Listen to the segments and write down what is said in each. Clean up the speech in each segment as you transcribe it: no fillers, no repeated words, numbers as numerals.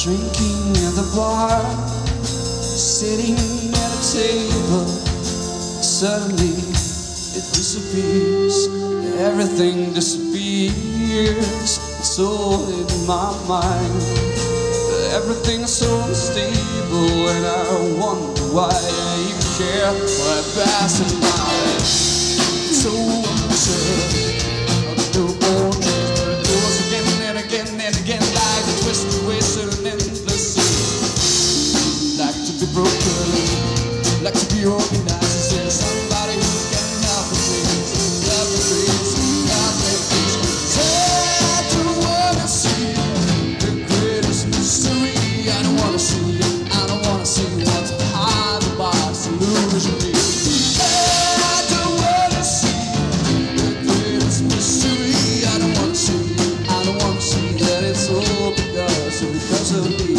drinking at the bar, sitting at a table. Suddenly it disappears, everything disappears. It's all in my mind. Everything's so unstable, and I wonder why I even care what I pass in mind. So absurd. Newborn dreams, but it goes again and again and again, like a twisted waste of an endless sea. Like to be broken, like to be organized. Is there somebody who can help me please? Help me please, help me please. Try to wanna see the greatest mystery. I don't wanna see it, I don't wanna see what's behind the box illusory. Try to wanna see the greatest mystery. I don't wanna see that it's all because of me.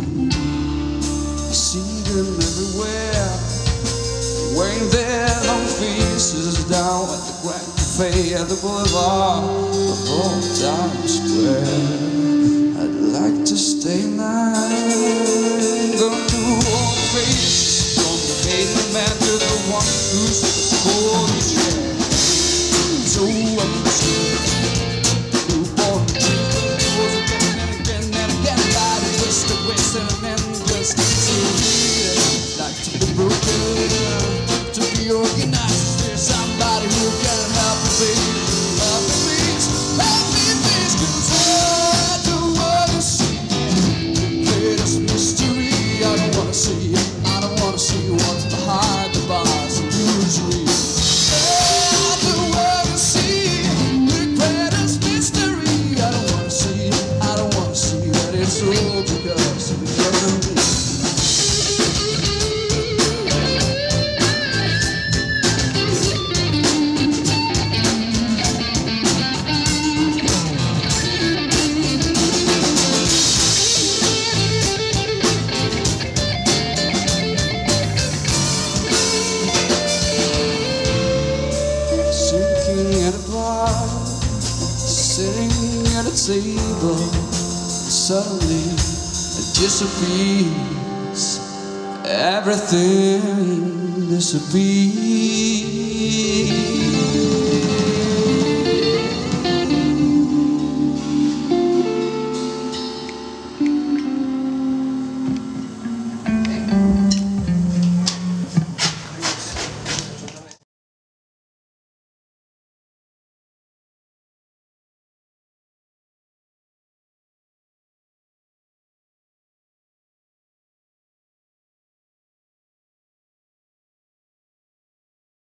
I see them everywhere, wearing their long faces down at the Grand Cafe at the boulevard of Old Town Square. I'd like to stay night, gonna do all the faces, from the hating man to the one who's the cold chair. So absurd, newborn dreams, goes again and again and again, like a twisted waste and an endless sea. Like to be broken, to be organized. Is there somebody who can help me please? Help me please, help me please. 'Cause I don't wanna see the greatest mystery. I don't wanna see it, I don't wanna see what's behind the bars of usury. I don't wanna see the greatest mystery. I don't wanna see it, I don't wanna see that it's all because of me. At a bar, sitting at a table, suddenly it disappears, everything disappears.